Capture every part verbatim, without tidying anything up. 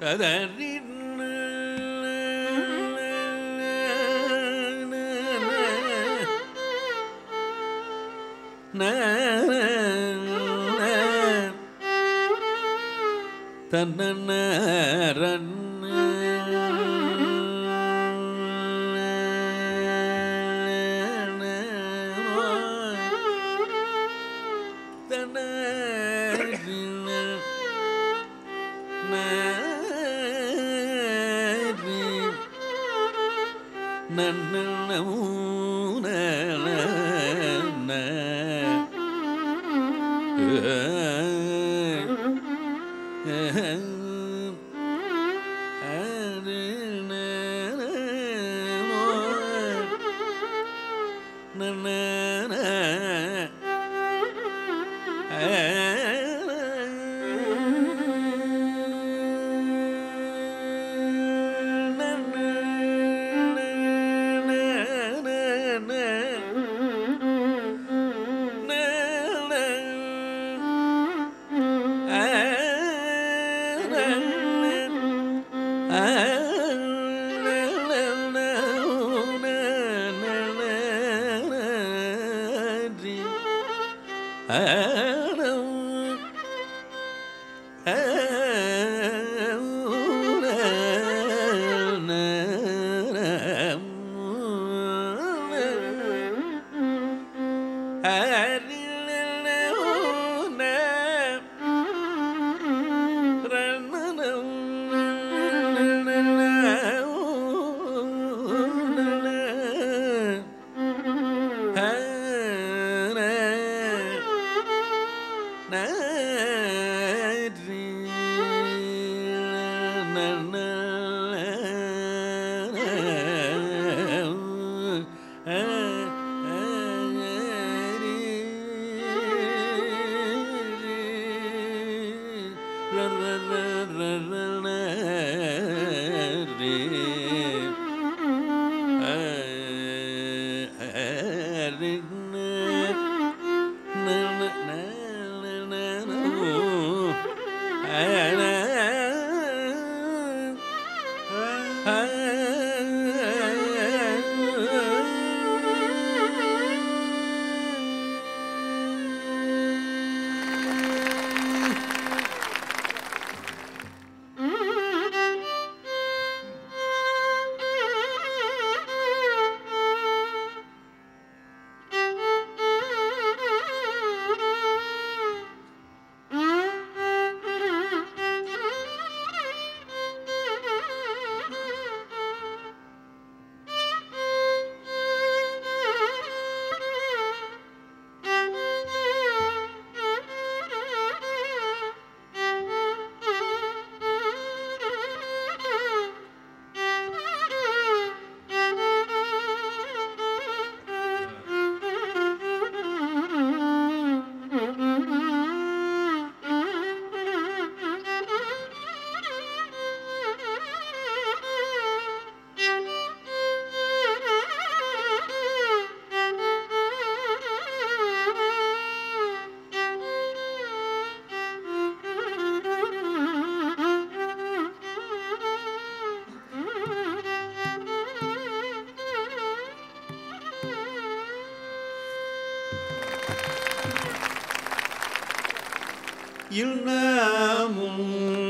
இன்னமும்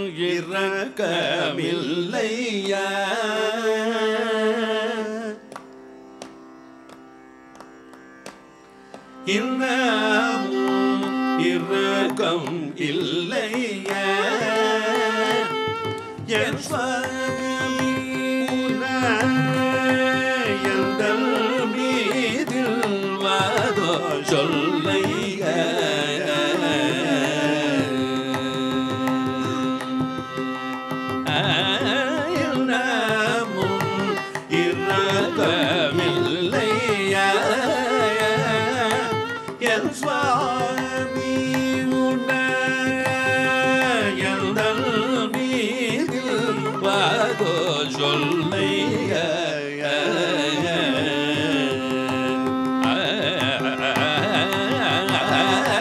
இரக்கமில்லையா இன்னமும் இரக்கம் இல்லையா என் சுவாமி எந்தல் மீதில் வாதோ சொல்லையா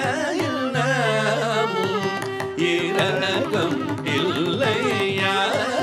இரக்கம் இல்லையா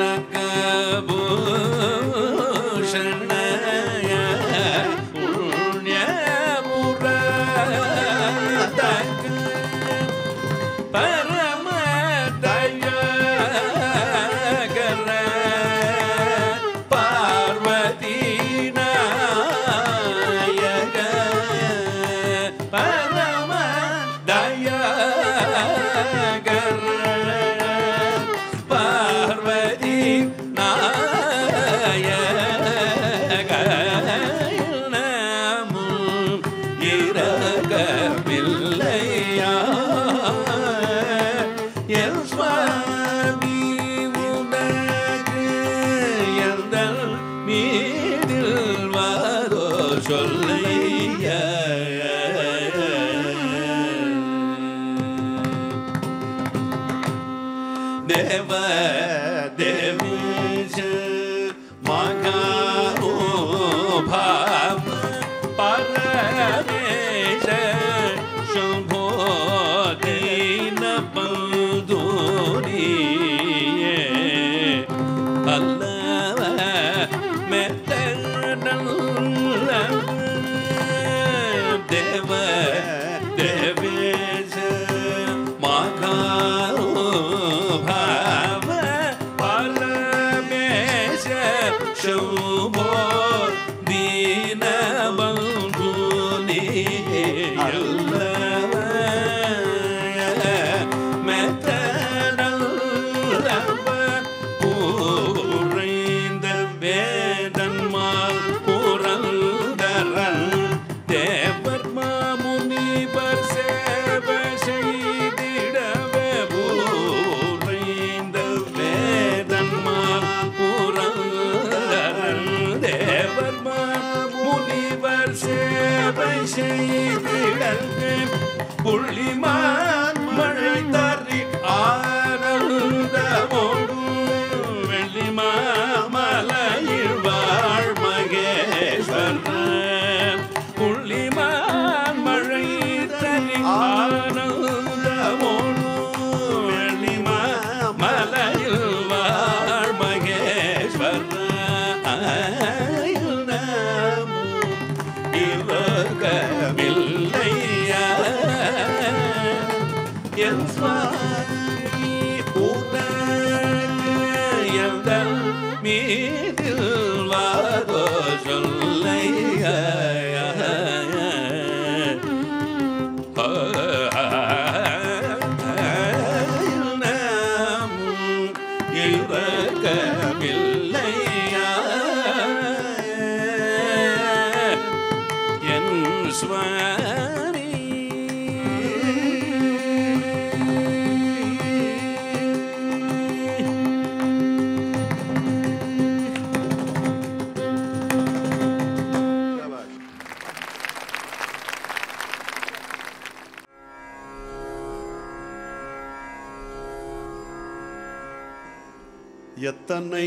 எத்தனை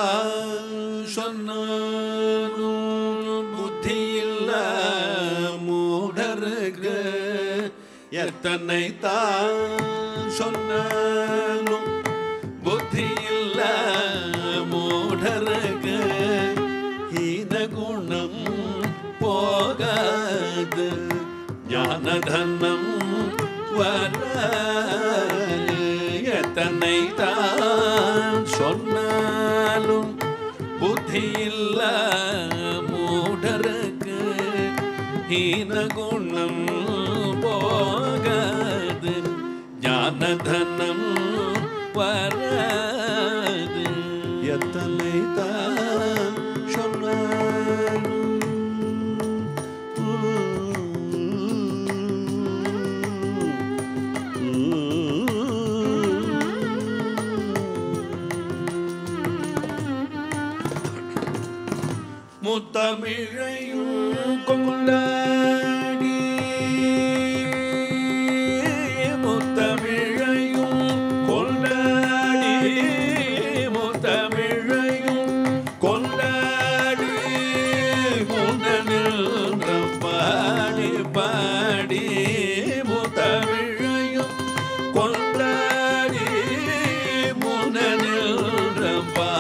தான் சொன்னாலும் புத்தியில்ல மூடருக்கு, எத்தனை தான் சொன்னாலும் புத்தியில்ல மூடருக்கு, ஹீன குணம் போகாது ஞானதனம் வராது. எத்தனை தான் சொன்னாலும் புத்தியில்ல மூடருக்கு, ஹீன குணம் போகாது ஞானதனம் வராது. எத்தனை தான் சொன்னாலும் முத்தமிழையும் கொண்டாடி, முத்தமிழையும் கொண்டாடி, முத்தமிழையும் கொண்டாடி, முன்னனில் பாடி பாடி, முத்தமிழையும் கொண்டாடி, முன்னனில் பாடி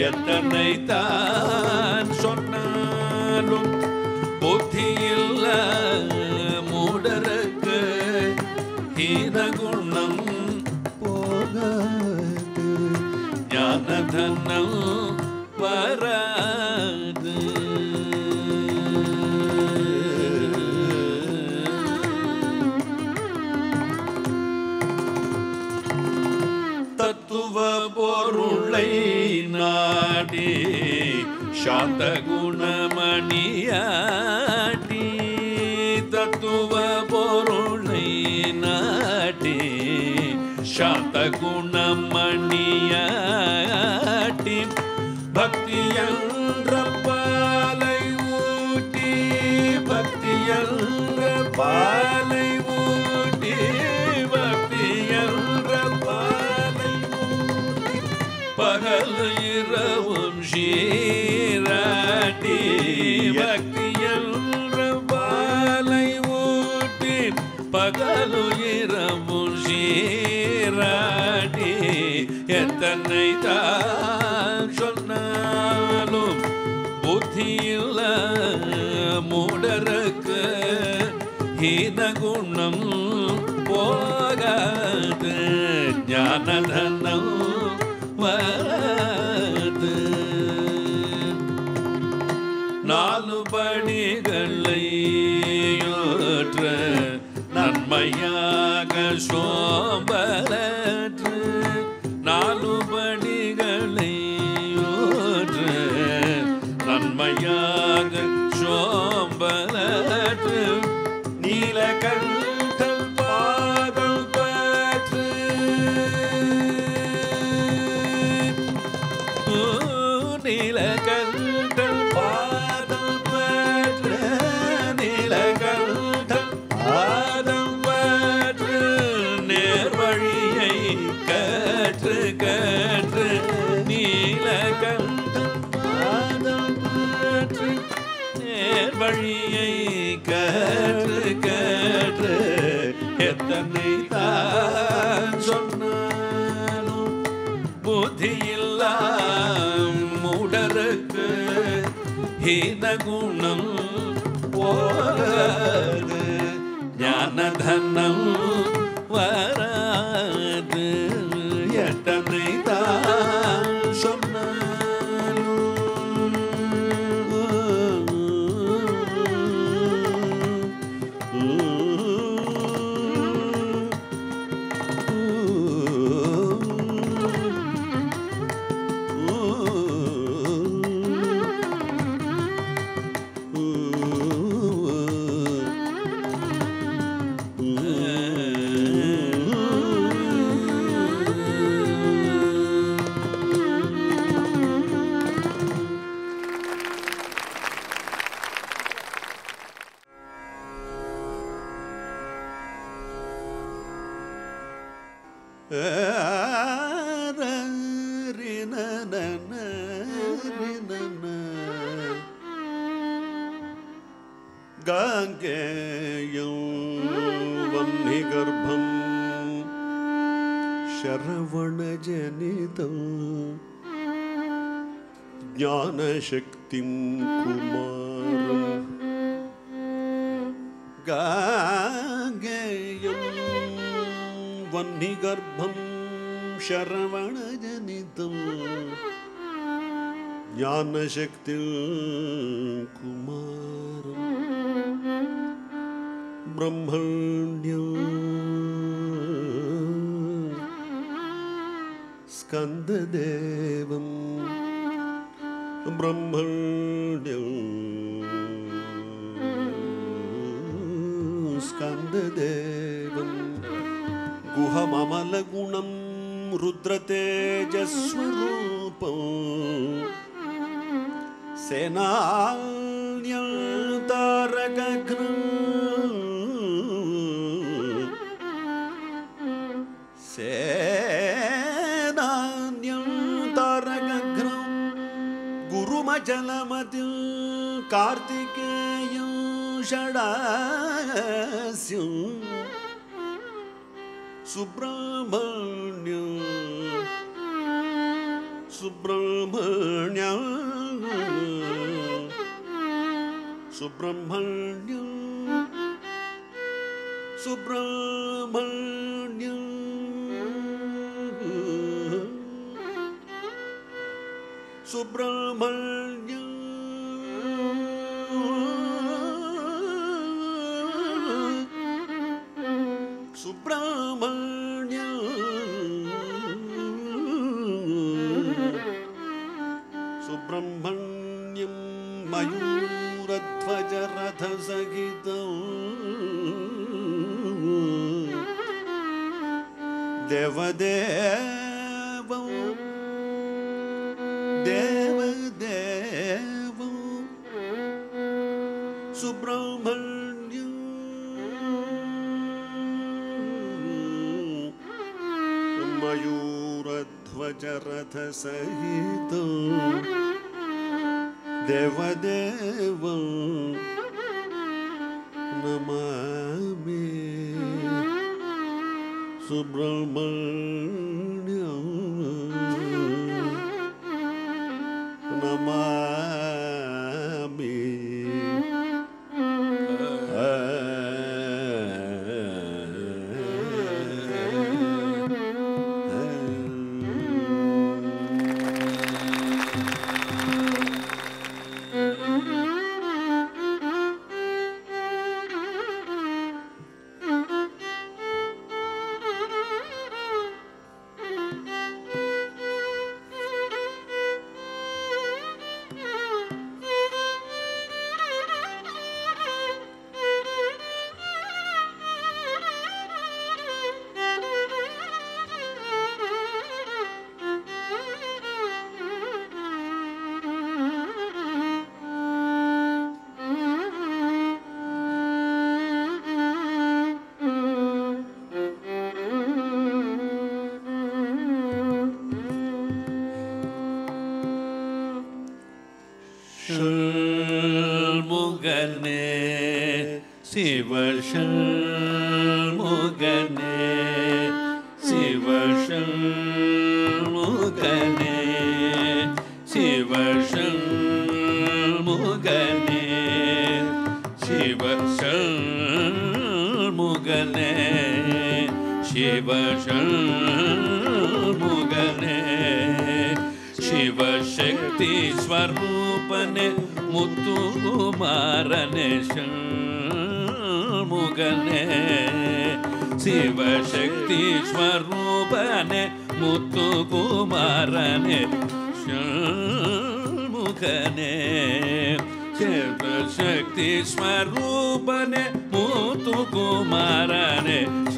எத்தனை தான் சொன்னாலும் புத்தியில்ல மூடருக்கு ஹீனகுணம் போகாது ஞானதனம் வராது. தத்துவ பொருளை நாடி சாந்த குணமணியாட்டி தத்துவ பொருளை நாடி சாந்த குணமணியாட்டி பக்தி என்ற பாலை ஊட்டி பக்தி என்ற பாலை ஊட்டி பக்தி என்ற பாலை ஊட்டி பகல் இரவும் சீராட்டி பக்தி என்ற பாலை ஊட்டி பகல் இரவும் சீராட்டி எத்தனை தான் சொன்னாலும் புத்தியில்ல மூடருக்கு ஹீனகுணம் போகாது ஞானதனம் வராது. நாலு படிகளை ஏற்ற நன்மையாக சோம்பலற்று நாலு படிகளை ஏற்ற நன்மையாக சோம்பலற்று நீலகண்டல் பாதம் பற்று நீலகண்டல் பாதம் பற்று நீலகண்டல் பாதம் பற்று நேர்வழியை கற்று கற்று நீலகண்டல் பாதம் பற்று நேர்வழியை கற்று கற்று எத்தனை தான் சொன்னாலும் புத்தியில்லா மூடருக்கு ஹீனகுணம் போகாது ஞானதனம் வராது எத்தனை தான் சொன்னாலும். Kangeyam வன்னிகர்ப்பம் சரவணஜனிதம் ஞானசக்திம் குமாரம். Kangeyam வன்னிகர்ப்பம் சரவணஜனிதம் ஞானசக்திம் குமாரம். பிரம்மண்யம் ஸ்கந்ததேவம் பிரம்மண்யம் ஸ்கந்ததேவம் குஹமமலகுணம் ருத்ரதேஜஸ்வரூபம் சேனால்யம் தாரகக்னம் சேனான்யம் தாரகக்னம் குருமஜலமதில் கார்த்திகேயம் ஷடாஸ்யம் Subramanyam Subramanyam Subramanyam Subramanyam Subramanyam Subramanyam Subramanyam Mayuradhvaja Ratha Sagitam Devadevam Devadevam Subramanyam Mayuradhvaja Ratha Sagitam Devadevam Namami Subramanyam Namami Swarupane Muthu Kumarane Shalmugane Shiva Shakti Swarupane Muthu Kumarane Shalmugane Shiva Shakti Swarupane Muthu Kumarane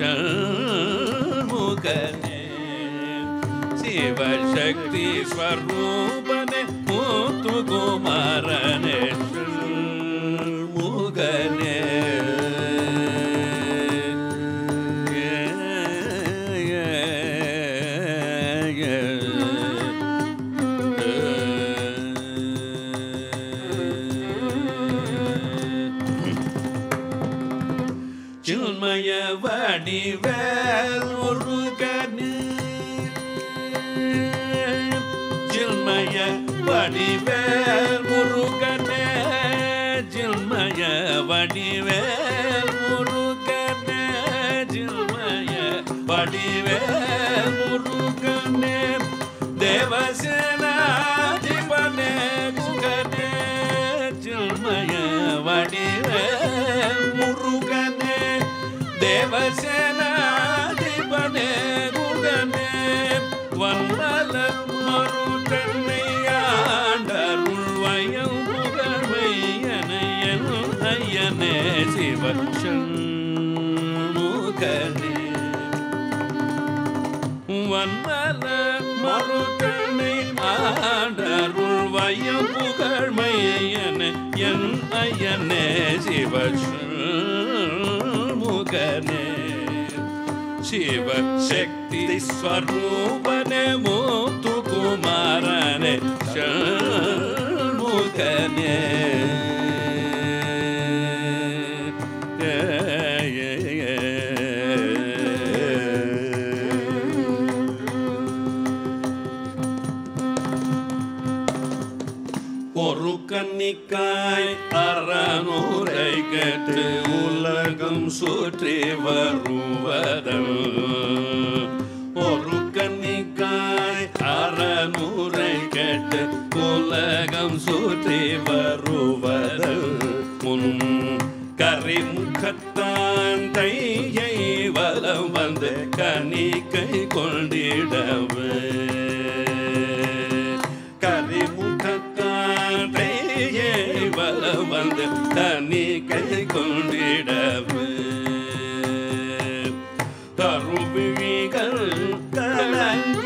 Shalmugane Shiva Shakti Swarupane Muthu Kumarane Shalmugane Chilmaya Vadivel Murugane Chilmaya Vadivel Murugane Chilmaya Vadivel Murugane Chilmaya Vadivel Murugane Devasena Dipane Kugane Chilmaya Vadivel Murugane Devasena Dipane Kugane Vandala Marutannayandalvayam Pugarmayanayan Ayane Shiva Shalmugane Vandala Marutannayandalvayam Pugarmayanayan Ayane Shiva Shalmugane Shiva Shakti Swarupane Muthu Kumarane Shalmugane கன்னிக்காய் அறநூரை கேட்டு உலகம் சுற்றி வருவதன் ஒரு கன்னிக்காய் அறநூரை கேட்டு உலகம் சுற்றி வருவதன் முன் கரிமுகத்தான் தையை வலம் வந்து கனிக்கை கொண்டிடவே கரிமுகத்தான் தையை வலம் வந்து கனிக்கை கொண்டிடவே கருவிழிகள் கலங்கி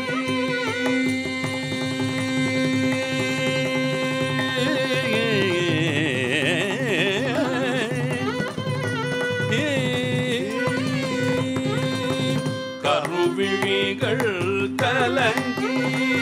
கருவிழிகள் கலங்கி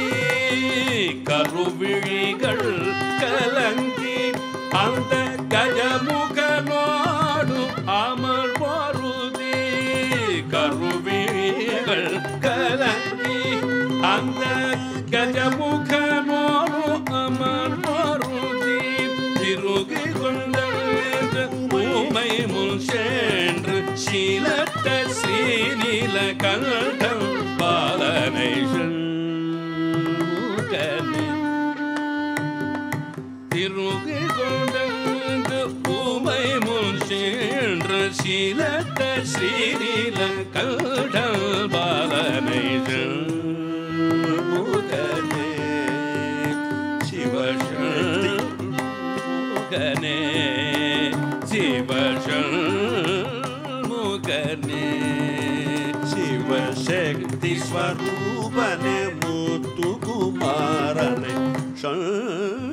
கருவிழிகள் கலங்கி அந்த கஜமுகனோடு அமர் பொருதி கருவிழிகள் கலங்கி அந்த கஜமுகனோடு அமர் பொருதி திருகி கொண்ட பூமை முன் சென்று சீலத்த ஸ்ரீநீல கண்டம் பாலனை திருகி கொண்ட பூமை முன் சென்று சீலத்த ஸ்ரீநீல கண்டம் பாலனை முகனே சிவசண்முகனே சிவசண்முகனே சிவசக்தி ஸ்வரூபனே முத்து குமாரனே சண்முகனே